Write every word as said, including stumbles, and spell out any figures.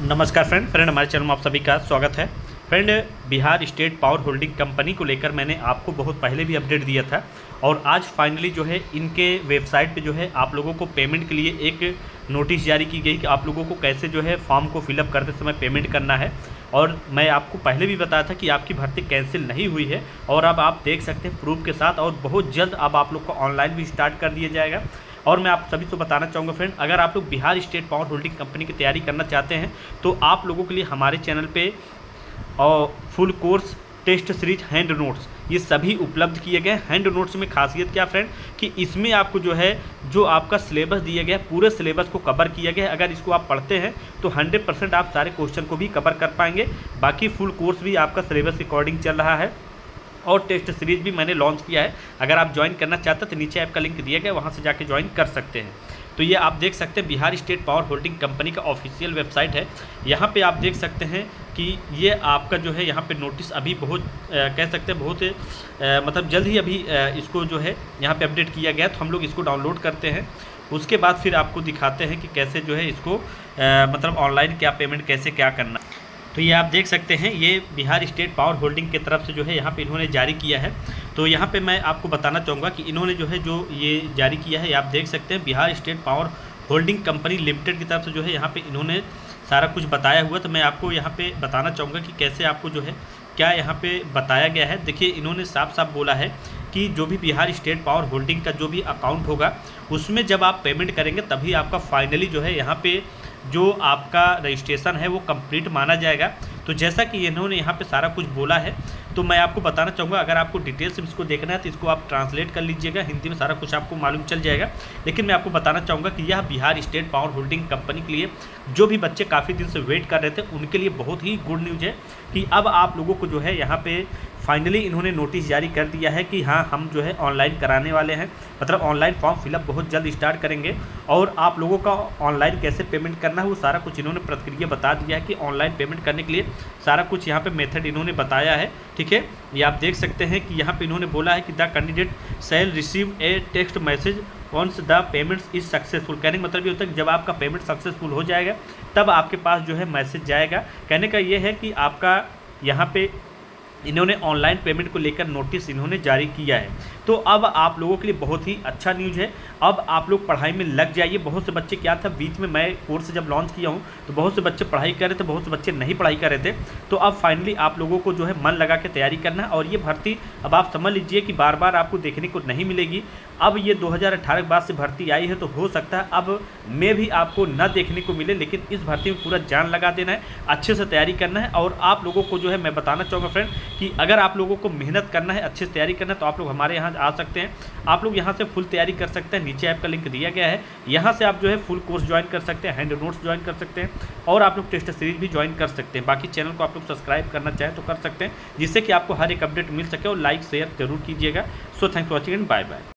नमस्कार friend friend हमारे channel में आप सभी का स्वागत है। Friend, Bihar state power holding company को लेकर मैंने आपको बहुत पहले भी अपडेट दिया था और आज फाइनली जो है इनके वेबसाइट पे जो है आप लोगों को पेमेंट के लिए एक नोटिस जारी की गई कि आप लोगों को कैसे जो है फॉर्म को फिलअप करते समय पेमेंट करना है। और मैं आपको पहले भी बताया था कि आपकी भर्ती कैंसिल नहीं हुई है और अब आप देख सकते हैं प्रूफ के साथ, और बहुत जल्द अब आप लोग को ऑनलाइन भी स्टार्ट कर दिया जाएगा। और मैं आप सभी को बताना चाहूँगा फ्रेंड, अगर आप लोग Bihar state power holding company की तैयारी करना चाहते हैं तो आप लोगों के लिए हमारे चैनल पे और full course test series hand notes ये सभी उपलब्ध किए गए। हैंड नोट्स में खासियत क्या फ्रेंड कि इसमें आपको जो है जो आपका सिलेबस दिया गया पूरे सिलेबस को कवर किया गया है। अगर इसको आप पढ़ते हैं तो हंड्रेड परसेंट आप सारे क्वेश्चन को भी कवर कर पाएंगे। बाकी फुल कोर्स भी आपका सिलेबस के अकॉर्डिंग चल रहा है और टेस्ट सीरीज भी मैंने लॉन्च किया है। अगर आप ज्वाइन करना चाहते हैं तो नीचे ऐप का लिंक दिया गया, वहाँ से जाके ज्वाइन कर सकते हैं। तो ये आप देख सकते हैं Bihar state power holding company का ऑफिशियल वेबसाइट है। यहाँ पे आप देख सकते हैं कि ये आपका जो है यहाँ पे नोटिस अभी बहुत आ, कह सकते हैं बहुत आ, मतलब जल्द ही अभी आ, इसको जो है यहाँ पे अपडेट किया गया। तो हम लोग इसको डाउनलोड करते हैं, उसके बाद फिर आपको दिखाते हैं कि कैसे जो है इसको आ, मतलब ऑनलाइन क्या पेमेंट कैसे क्या करना। तो ये आप देख सकते हैं ये बिहार स्टेट पावर होल्डिंग की तरफ से जो है यहाँ पे इन्होंने जारी किया है। तो यहाँ पे मैं आपको बताना चाहूँगा कि इन्होंने जो है जो ये जारी किया है आप देख सकते हैं Bihar state power holding company limited की तरफ से जो है यहाँ पे इन्होंने सारा कुछ बताया हुआ। तो मैं आपको यहाँ पे बताना चाहूँगा कि कैसे आपको जो है क्या यहाँ पे बताया गया है। देखिए, इन्होंने साफ साफ बोला है कि जो भी बिहार स्टेट पावर होल्डिंग का जो भी अकाउंट होगा उसमें जब आप पेमेंट करेंगे तभी आपका फाइनली जो है यहाँ पे जो आपका रजिस्ट्रेशन है वो कंप्लीट माना जाएगा। तो जैसा कि इन्होंने यहाँ पे सारा कुछ बोला है तो मैं आपको बताना चाहूँगा, अगर आपको डिटेल्स इसको देखना है तो इसको आप ट्रांसलेट कर लीजिएगा, हिंदी में सारा कुछ आपको मालूम चल जाएगा। लेकिन मैं आपको बताना चाहूँगा कि यह Bihar state power holding company के लिए जो भी बच्चे काफ़ी दिन से वेट कर रहे थे उनके लिए बहुत ही गुड न्यूज़ है कि अब आप लोगों को जो है यहाँ पे फाइनली इन्होंने नोटिस जारी कर दिया है कि हाँ हम जो है ऑनलाइन कराने वाले हैं, मतलब ऑनलाइन फॉर्म फिलअप बहुत जल्द स्टार्ट करेंगे। और आप लोगों का ऑनलाइन कैसे पेमेंट करना है वो सारा कुछ इन्होंने प्रक्रिया बता दिया है कि ऑनलाइन पेमेंट करने के लिए सारा कुछ यहाँ पे मेथड इन्होंने बताया है। ठीक है, ये आप देख सकते हैं कि यहाँ पे इन्होंने बोला है कि the candidate shall receive a text message once the payments is successful. कहने का मतलब ये होता है कि जब आपका पेमेंट सक्सेसफुल हो जाएगा तब आपके पास जो है मैसेज जाएगा। कहने का ये है कि आपका यहाँ पे इन्होंने ऑनलाइन पेमेंट को लेकर नोटिस इन्होंने जारी किया है। तो अब आप लोगों के लिए बहुत ही अच्छा न्यूज़ है, अब आप लोग पढ़ाई में लग जाइए। बहुत से बच्चे क्या था बीच में मैं कोर्स जब लॉन्च किया हूँ तो बहुत से बच्चे पढ़ाई कर रहे थे, बहुत से बच्चे नहीं पढ़ाई कर रहे थे। तो अब फाइनली आप लोगों को जो है मन लगा के तैयारी करना है। और ये भर्ती अब आप समझ लीजिए कि बार बार आपको देखने को नहीं मिलेगी। अब ये दो हज़ार अठारह के बाद से भर्ती आई है तो हो सकता है अब में भी आपको न देखने को मिले, लेकिन इस भर्ती में पूरा जान लगा देना है, अच्छे से तैयारी करना है। और आप लोगों को जो है मैं बताना चाहूँगा फ्रेंड कि अगर आप लोगों को मेहनत करना है, अच्छे से तैयारी करना है तो आप लोग हमारे यहाँ आ सकते हैं। आप लोग यहाँ से फुल तैयारी कर सकते हैं, नीचे ऐप का लिंक दिया गया है, यहाँ से आप जो है फुल कोर्स ज्वाइन कर सकते हैं, हैंड नोट्स ज्वाइन कर सकते हैं और आप लोग टेस्ट सीरीज भी ज्वाइन कर सकते हैं। बाकी चैनल को आप लोग सब्सक्राइब करना चाहें तो कर सकते हैं, जिससे कि आपको हर एक अपडेट मिल सके। और लाइक शेयर जरूर कीजिएगा। So thanks for watching and bye bye.